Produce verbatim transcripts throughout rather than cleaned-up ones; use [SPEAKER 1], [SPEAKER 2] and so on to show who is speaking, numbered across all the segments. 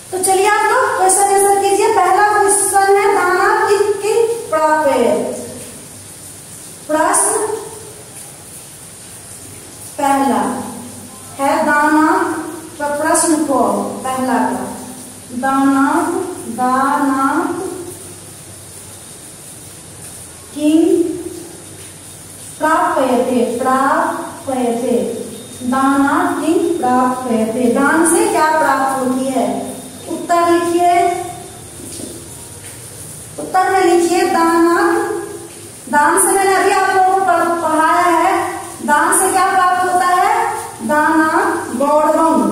[SPEAKER 1] तो चलिए आप लोग क्वेश्चन आंसर कीजिए। पहला क्वेश्चन है दाना किन किन प्राप्त। प्रश्न पहला है दाना का प्रश्न को पहला का दाना दाना किन प्राप्यते प्राप्यते दाना किन प्राप्यते दान से क्या प्राप्त होती है। उत्तर लिखिए। उत्तर में लिखिए दाना दान से मैंने अभी आप लोगों को पढ़ाया है। दान से क्या प्राप्त होता है। दाना गौरवम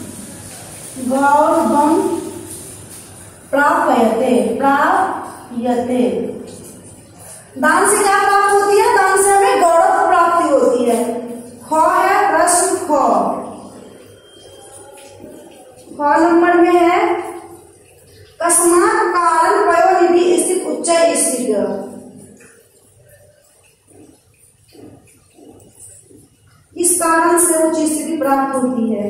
[SPEAKER 1] गौरवम प्राप्यते प्राप्यते दान से क्या प्राप्त होती है। दान से हमें गौरव की प्राप्ति होती है। ख है प्रश्न ख ख नंबर में है कस्मात् कारण पयोनिधि स्थित उच्च स्थित। इस कारण से उच्च स्थिति प्राप्त होती है।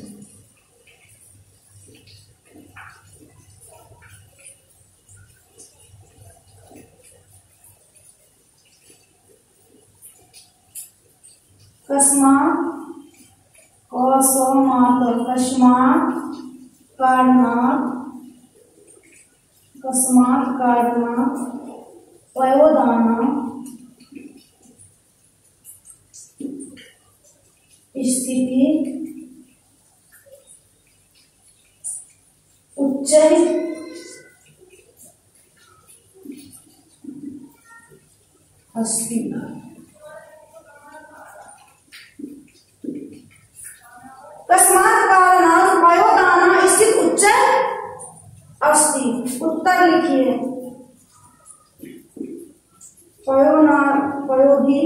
[SPEAKER 1] कस्मात् कस्मात् कस्मात् कारणात् कस्मात् कारणात् पयोदाना स्थिति उच्च अस्ति। कस्मात् कारणात् पयोदाना स्थित उच्च अस्ति। उत्तर लिखिए। पयोना पयोधि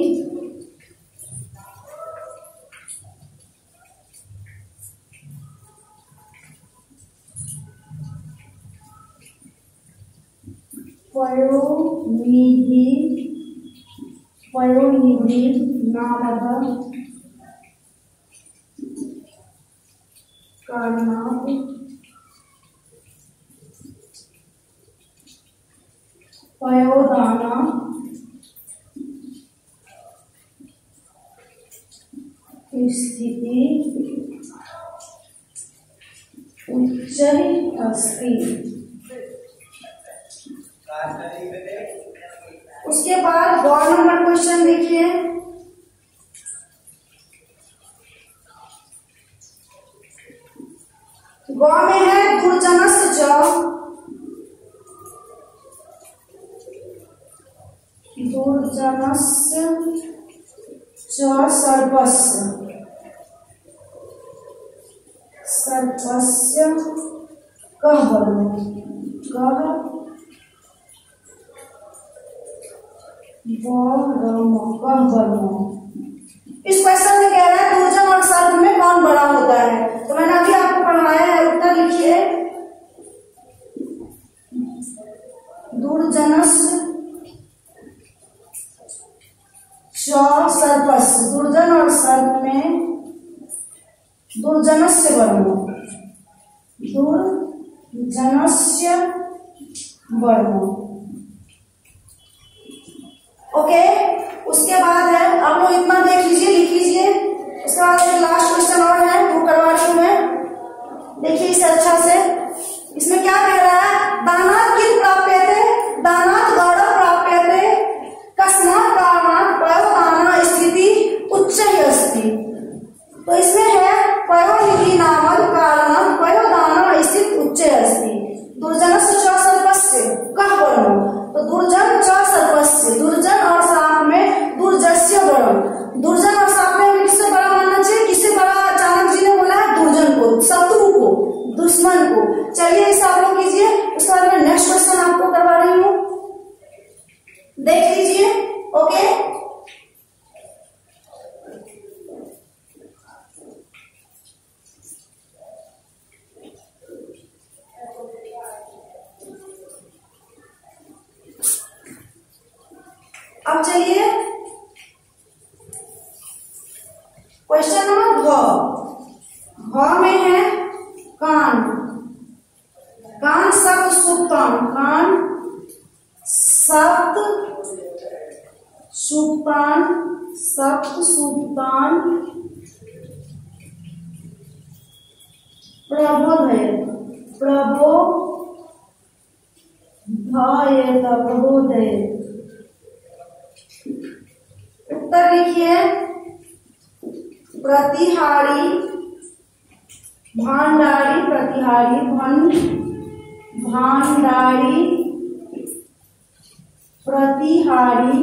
[SPEAKER 1] पयोनिधि पयोनिधि नामतः कारणात् पयोदाना स्थिति उच्च अस्ति। उसके बाद गौ नंबर क्वेश्चन देखिए। गौ में है दुर्जनस्य च दुर्जनस्य च सर्पस्य सर्पस्य कः वर्णो कः वर्णो कः वर्णो। इस क्वेश्चन में कह रहा है दुर्जन और सर्प में कौन बड़ा होता है। तो मैंने अभी आपको पढ़ाया है। उत्तर लिखिए। दुर्जनस्य सर्पस्य दुर्जन और सर्प में दुर्जनस्य वर्णो दुर्जनस्य वर्णो। ओके। उसके बाद है आप लोग इतना देख लीजिए लिख लीजिए। उसके बाद एक लास्ट क्वेश्चन और है वो करवा रही हूं मैं। देखिए इसे अच्छा से। इसमें क्या कह रहा है। दानात् किं प्राप्यते दानात् गौरव प्राप्यते कस्मात् कारणात् पयोदाना स्थिति उच्च अस्ति। तो इसमें है पयोनिधि नामक कारणात् पयोदाना स्थित उच्च अस्ति। दुर्जनस्य च सर्पस्य कः वर्णो। तो दुर्जन च सर्पस्य दुर्जन और सांप में दुर्जस्य वर्णो। दुर्जन और सांप में किससे बड़ा मानना चाहिए। किससे बड़ा चाणक्य जी ने बोला है। दुर्जन को शत्रु को दुश्मन को। चलिए इसे आप लोग कीजिए। उसके बाद में नेक्स्ट क्वेश्चन आपको करवा रही हूँ देख लीजिए। ओके। अब चलिए क्वेश्चन नंबर घ। घ में है कान कान सप्त सुप्तान, कान सप्त सुप्तान, सप्त सुप्तान प्रबोधय, प्रबोधय, प्रबोधय। उत्तर लिखिए, प्रतिहारी, भांडारी, प्रतिहारी, भन भांडारी, प्रतिहारी,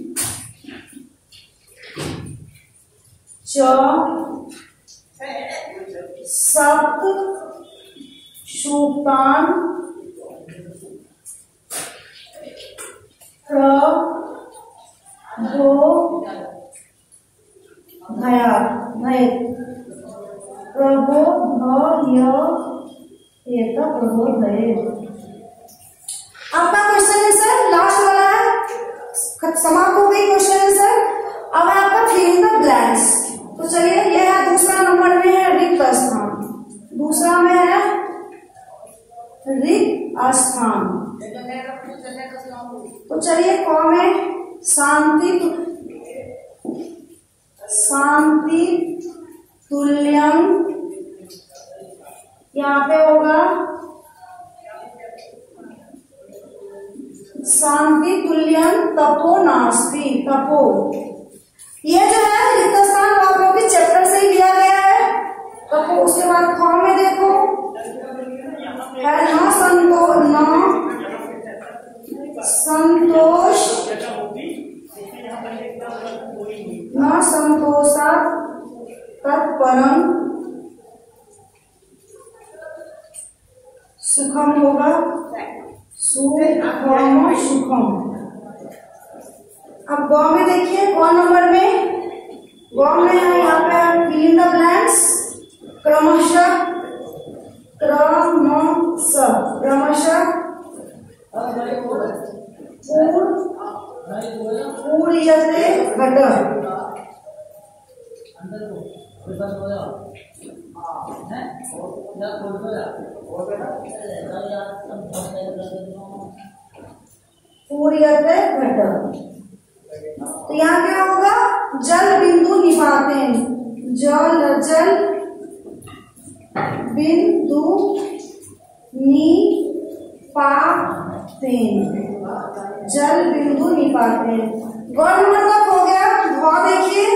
[SPEAKER 1] च सप्त सुप्तान प्रबोधया, प्रबोधय, प्रबोधय। आपका क्वेश्चन है सर, लास्ट वाला है, समाप्त हो गई क्वेश्चन है सर। अब है आपका फिल इन द ब्लैंक्स। तो चलिए, ये है दूसरा नंबर में है रिक्त स्थान, दूसरा में है रिक्त स्थान। तो चलिए, क में शांति, शांति तुल्यम, यहाँ पे होगा शांति तुल्यम तपो नास्ति, तपो। ये जो है रिक्त स्थान वो आप लोग के चैप्टर से ही लिया गया है। तपो, उसके बाद ख में देखो है न संतो न संतोष, न संतोषा तत्परम सुखम होगा, सुखम सुखम। अब गौ में देखिए, कौन नंबर में, गौ में है यहाँ पे फिल इन द ब्लैंक्स, क्रमशः, क्रमशः, क्रमशः पूर्यते घट, पूर्यते घट। तो यहाँ क्या होगा, जल बिंदु निपाते, जल जल बिंदु निपाते, जल बिंदु निपाते। गौ नंबर तक हो गया। घ देखिए,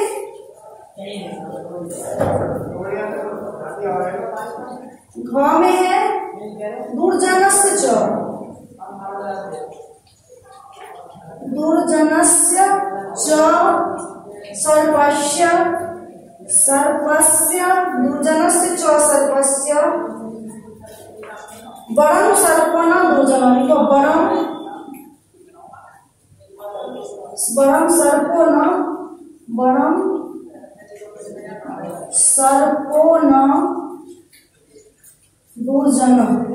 [SPEAKER 1] घ में है दुर्जनस्य च, दुर्जनस्य च सर्पस्य, सर्पस्य, दुर्जनस्य च सर्पस्य, बरम सर्पण दुर्जन, तो बरम बरम सर्पो न, बरम सर्पो न दुर्जन,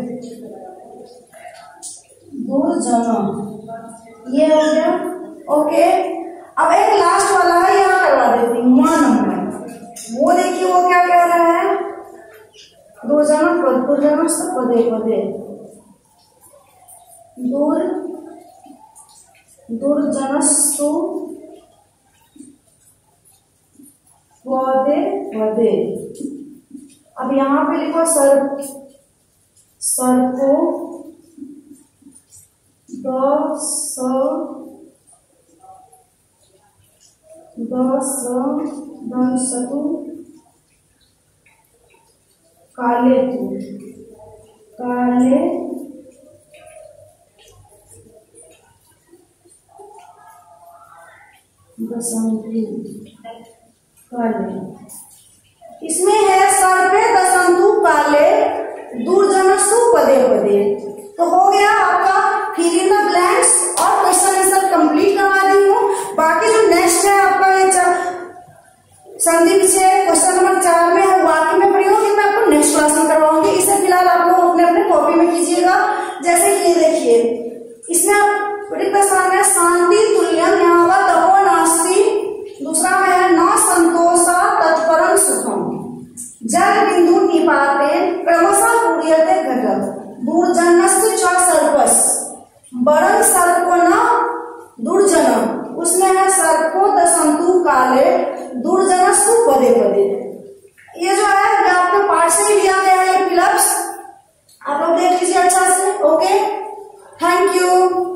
[SPEAKER 1] दुर्जन। ये हो गया। ओके, अब एक लास्ट वाला है, यहाँ करवा देती हूँ, वन नंबर। वो देखिए, वो क्या कह रहा है, दुर्जन दुर्जन पदे पदे, दूर दुर्जनस्तु पदे पदे। अब यहाँ पे लिखो सर्प, सर्पो दस दस दंसतु काले तु, काले दसंतु काले। इसमें है सर्पे दसंतु काले दुर्जनस्तु पदे पदे। तो हो गया आपका फिल इन द ब्लैंक्स और क्वेश्चन आंसर कंप्लीट करवा दी हूँ। बाकी जो नेक्स्ट है आपका ये संधि विषय क्वेश्चन नंबर चार में है, बाकी में पढ़ी होगी, मैं आपको नेक्स्ट क्लास में करवाऊंगी। इसे फिलहाल आप लोग अपने अपने कॉपी में कीजिएगा। जैसे कि ये देखिए, इसमें आप रिक्त स्थान में शांति तुल्यम, यहाँ होगा तपो नास्ति। दूसरा में है न संतोषा तत्परम सुखम, जल बिंदु निपाते क्रमशः पूर्यते घट, दुर्जन अच्छा से। Okay, thank you.